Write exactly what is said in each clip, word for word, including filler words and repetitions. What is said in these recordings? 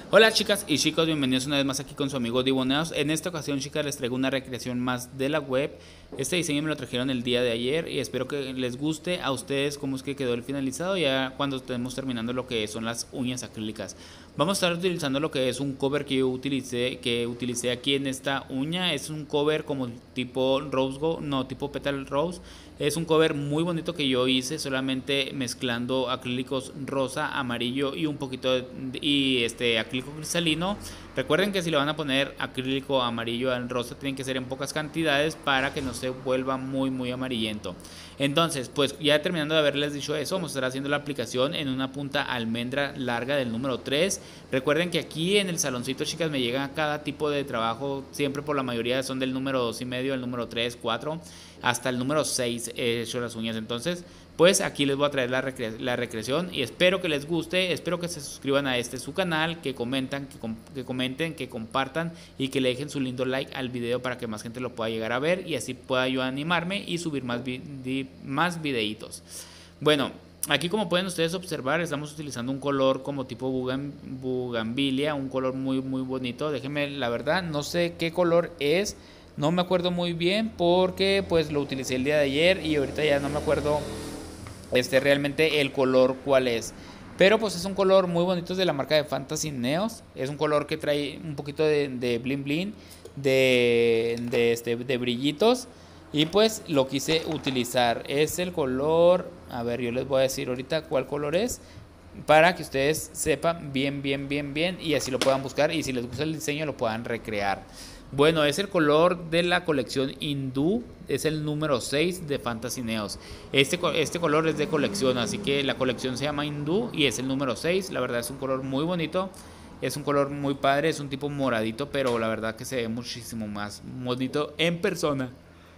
Hola chicas y chicos, bienvenidos una vez más aquí con su amigo Diboneos. En esta ocasión, chicas, les traigo una recreación más de la web. Este diseño me lo trajeron el día de ayer y espero que les guste a ustedes cómo es que quedó el finalizado ya cuando estemos terminando lo que son las uñas acrílicas. Vamos a estar utilizando lo que es un cover que yo utilicé, que utilicé aquí en esta uña. Es un cover como tipo Rose Gold, no, tipo Petal Rose. Es un cover muy bonito que yo hice solamente mezclando acrílicos rosa, amarillo y un poquito de, y este acrílico cristalino. Recuerden que si le van a poner acrílico amarillo al rosa tienen que ser en pocas cantidades para que no se vuelva muy muy amarillento. Entonces, pues ya terminando de haberles dicho eso, vamos a estar haciendo la aplicación en una punta almendra larga del número tres. Recuerden que aquí en el saloncito, chicas, me llega cada tipo de trabajo, siempre por la mayoría son del número dos y medio, el número tres, cuatro, hasta el número seis he hecho las uñas. Entonces, pues aquí les voy a traer la, recre la recreación y espero que les guste, espero que se suscriban a este su canal, que comentan, que, com que comenten, que compartan y que le dejen su lindo like al video para que más gente lo pueda llegar a ver y así pueda yo animarme y subir más, vi más videitos. Bueno, aquí como pueden ustedes observar estamos utilizando un color como tipo bugambilia, un color muy muy bonito. Déjenme, la verdad no sé qué color es, no me acuerdo muy bien porque pues lo utilicé el día de ayer y ahorita ya no me acuerdo este realmente el color cuál es, pero pues es un color muy bonito, es de la marca de Fantasy Neos. Es un color que trae un poquito de, de bling bling, de, de, este, de brillitos, y pues lo quise utilizar. Es el color, a ver, yo les voy a decir ahorita cuál color es para que ustedes sepan bien bien bien bien y así lo puedan buscar y si les gusta el diseño lo puedan recrear. Bueno, es el color de la colección hindú, es el número seis de Fantasy Neos. Este, este color es de colección, así que la colección se llama hindú y es el número seis. La verdad es un color muy bonito, es un color muy padre, es un tipo moradito, pero la verdad que se ve muchísimo más bonito en persona.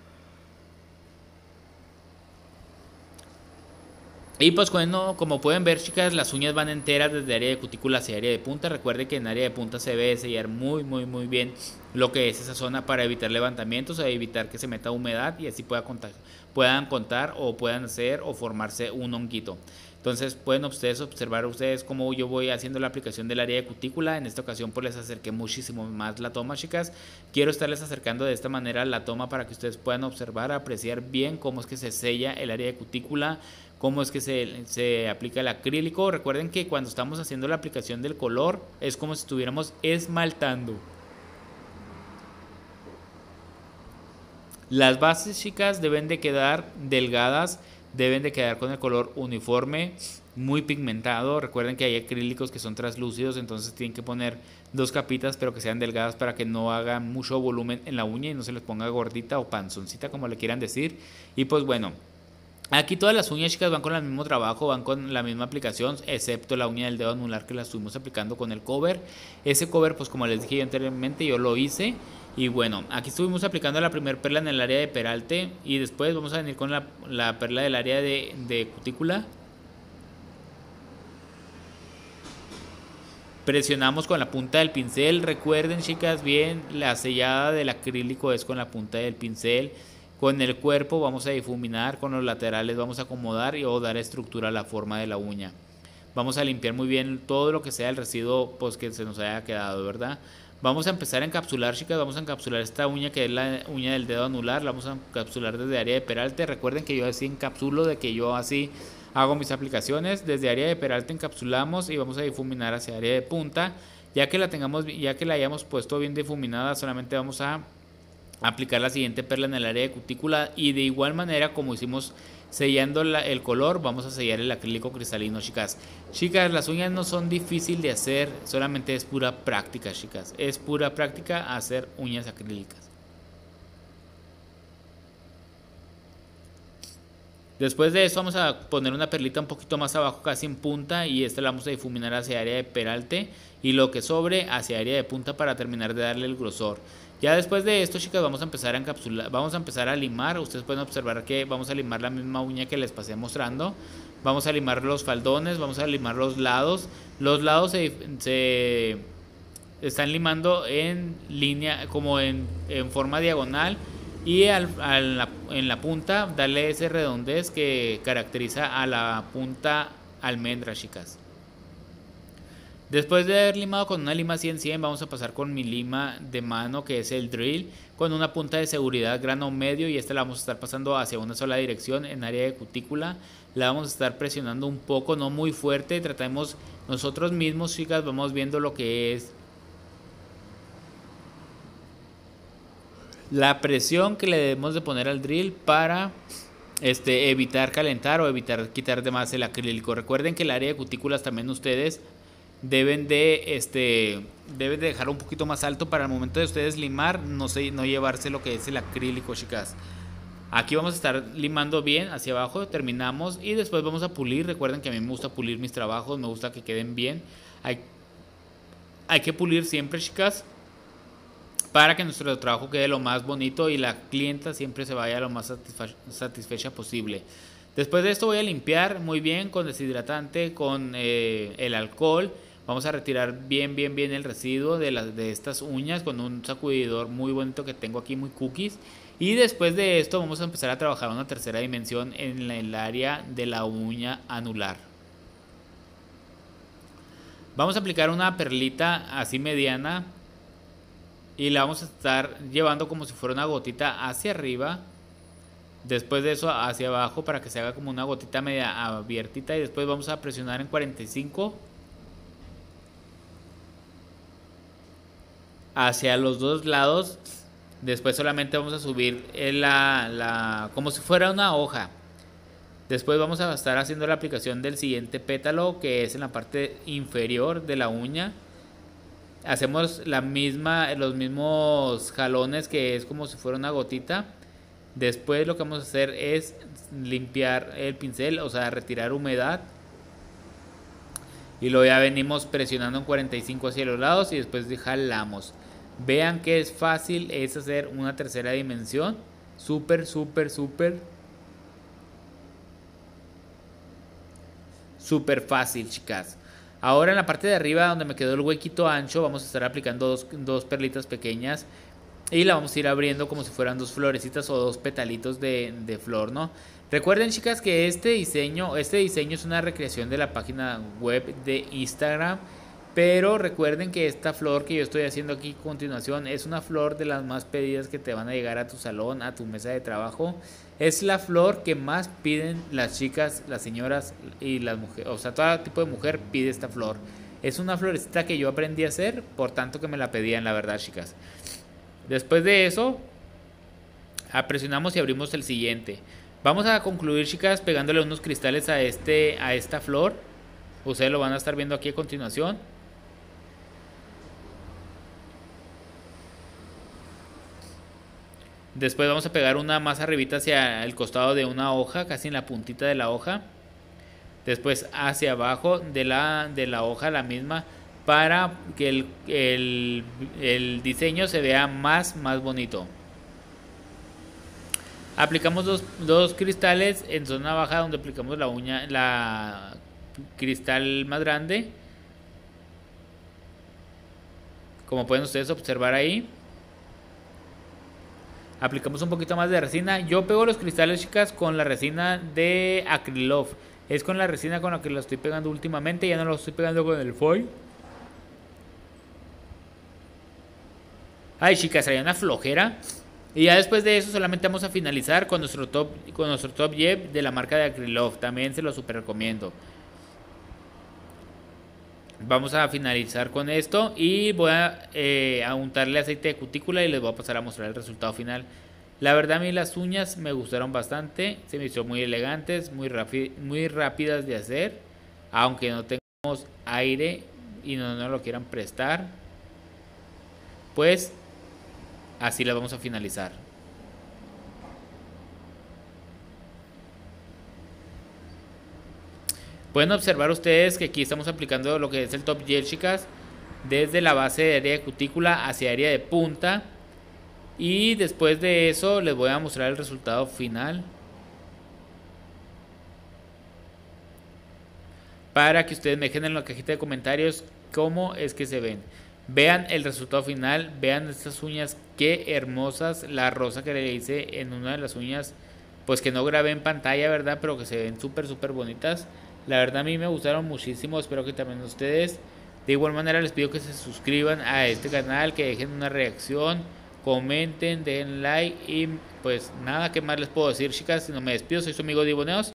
Y pues bueno, como pueden ver, chicas, las uñas van enteras desde área de cutícula hacia área de punta. Recuerden que en área de punta se debe sellar muy muy muy bien lo que es esa zona para evitar levantamientos, o evitar que se meta humedad y así pueda contar, puedan contar o puedan hacer o formarse un honguito. Entonces pueden ustedes observar ustedes cómo yo voy haciendo la aplicación del área de cutícula. En esta ocasión pues les acerqué muchísimo más la toma, chicas. Quiero estarles acercando de esta manera la toma para que ustedes puedan observar, apreciar bien cómo es que se sella el área de cutícula, cómo es que se, se aplica el acrílico. Recuerden que cuando estamos haciendo la aplicación del color es como si estuviéramos esmaltando. Las bases, chicas, deben de quedar delgadas, deben de quedar con el color uniforme, muy pigmentado. Recuerden que hay acrílicos que son translúcidos, entonces tienen que poner dos capitas pero que sean delgadas para que no haga mucho volumen en la uña y no se les ponga gordita o panzoncita, como le quieran decir. Y pues bueno, aquí todas las uñas, chicas, van con el mismo trabajo, van con la misma aplicación, excepto la uña del dedo anular que la estuvimos aplicando con el cover. Ese cover, pues como les dije yo anteriormente, yo lo hice. Y bueno, aquí estuvimos aplicando la primera perla en el área de peralte y después vamos a venir con la, la perla del área de, de cutícula. Presionamos con la punta del pincel. Recuerden, chicas, bien, la sellada del acrílico es con la punta del pincel. Con el cuerpo vamos a difuminar, con los laterales vamos a acomodar y o dar estructura a la forma de la uña. Vamos a limpiar muy bien todo lo que sea el residuo pues, que se nos haya quedado, ¿verdad? Vamos a empezar a encapsular, chicas, vamos a encapsular esta uña que es la uña del dedo anular, la vamos a encapsular desde área de peralte. Recuerden que yo así encapsulo, de que yo así hago mis aplicaciones. Desde área de peralte encapsulamos y vamos a difuminar hacia área de punta. Ya que la tengamos, ya que la hayamos puesto bien difuminada, solamente vamos a aplicar la siguiente perla en el área de cutícula y de igual manera como hicimos sellando la, el color, vamos a sellar el acrílico cristalino, chicas. Chicas, las uñas no son difíciles de hacer, solamente es pura práctica, chicas. Es pura práctica hacer uñas acrílicas. Después de eso vamos a poner una perlita un poquito más abajo, casi en punta, y esta la vamos a difuminar hacia área de peralte y lo que sobre hacia área de punta para terminar de darle el grosor. Ya después de esto, chicas, vamos a empezar a encapsular, vamos a empezar a limar. Ustedes pueden observar que vamos a limar la misma uña que les pasé mostrando. Vamos a limar los faldones, vamos a limar los lados. Los lados se, se están limando en línea, como en, en forma diagonal. Y al, al, en la punta darle ese redondez que caracteriza a la punta almendra, chicas. Después de haber limado con una lima cien cien, vamos a pasar con mi lima de mano, que es el drill, con una punta de seguridad grano medio, y esta la vamos a estar pasando hacia una sola dirección en área de cutícula. La vamos a estar presionando un poco, no muy fuerte. Tratemos nosotros mismos, chicas, vamos viendo lo que es la presión que le debemos de poner al drill para este, evitar calentar o evitar quitar de más el acrílico. Recuerden que el área de cutículas también ustedes deben de este deben de dejar un poquito más alto para el momento de ustedes limar, no sé, no llevarse lo que es el acrílico, chicas. Aquí vamos a estar limando bien hacia abajo, terminamos y después vamos a pulir. Recuerden que a mí me gusta pulir mis trabajos, me gusta que queden bien. Hay, hay que pulir siempre, chicas, para que nuestro trabajo quede lo más bonito y la clienta siempre se vaya lo más satisfecha posible. Después de esto voy a limpiar muy bien con deshidratante, con eh, el alcohol. Vamos a retirar bien, bien, bien el residuo de, las, de estas uñas con un sacudidor muy bonito que tengo aquí, muy cookies. Y después de esto vamos a empezar a trabajar una tercera dimensión en el área de la uña anular. Vamos a aplicar una perlita así mediana y la vamos a estar llevando como si fuera una gotita hacia arriba. Después de eso hacia abajo para que se haga como una gotita media abiertita, y después vamos a presionar en cuarenta y cinco hacia los dos lados. Después solamente vamos a subir la, la como si fuera una hoja. Después vamos a estar haciendo la aplicación del siguiente pétalo, que es en la parte inferior de la uña. Hacemos la misma, los mismos jalones, que es como si fuera una gotita. Después lo que vamos a hacer es limpiar el pincel, o sea, retirar humedad. Y luego ya venimos presionando en cuarenta y cinco hacia los lados y después jalamos. Vean que es fácil, es hacer una tercera dimensión. Súper, súper, súper. Súper fácil, chicas. Ahora en la parte de arriba, donde me quedó el huequito ancho, vamos a estar aplicando dos, dos perlitas pequeñas. Y la vamos a ir abriendo como si fueran dos florecitas o dos petalitos de, de flor, ¿no? Recuerden, chicas, que este diseño, este diseño es una recreación de la página web de Instagram. Pero recuerden que esta flor que yo estoy haciendo aquí a continuación es una flor de las más pedidas que te van a llegar a tu salón, a tu mesa de trabajo. Es la flor que más piden las chicas, las señoras y las mujeres. O sea, todo tipo de mujer pide esta flor. Es una florecita que yo aprendí a hacer, por tanto que me la pedían, la verdad, chicas. Después de eso, presionamos y abrimos el siguiente. Vamos a concluir, chicas, pegándole unos cristales a, este, a esta flor. Ustedes lo van a estar viendo aquí a continuación. Después vamos a pegar una más arribita hacia el costado de una hoja, casi en la puntita de la hoja. Después hacia abajo de la, de la hoja la misma, para que el, el, el diseño se vea más, más bonito. Aplicamos dos, dos cristales en zona baja, donde aplicamos la uña, la cristal más grande, como pueden ustedes observar ahí. Aplicamos un poquito más de resina. Yo pego los cristales, chicas, con la resina de Acrylof. Es con la resina con la que lo estoy pegando últimamente. Ya no lo estoy pegando con el foil. Ay, chicas, hay una flojera. Y ya después de eso solamente vamos a finalizar con nuestro top, con nuestro top jet de la marca de Acrylof. También se lo super recomiendo. Vamos a finalizar con esto y voy a, eh, a untarle aceite de cutícula y les voy a pasar a mostrar el resultado final. La verdad, a mí las uñas me gustaron bastante, se me hizo muy elegantes, muy, muy rápidas de hacer, aunque no tengamos aire y no nos lo quieran prestar, pues así las vamos a finalizar. Pueden observar ustedes que aquí estamos aplicando lo que es el top gel, chicas, desde la base de área de cutícula hacia área de punta. Y después de eso les voy a mostrar el resultado final, para que ustedes me dejen en la cajita de comentarios cómo es que se ven. Vean el resultado final, vean estas uñas, qué hermosas. La rosa que le hice en una de las uñas, pues que no grabé en pantalla, ¿verdad? Pero que se ven súper, súper bonitas. La verdad a mí me gustaron muchísimo, espero que también ustedes. De igual manera les pido que se suscriban a este canal, que dejen una reacción, comenten, dejen like y pues nada, que más les puedo decir, chicas, si no me despido, soy su amigo Diboneos.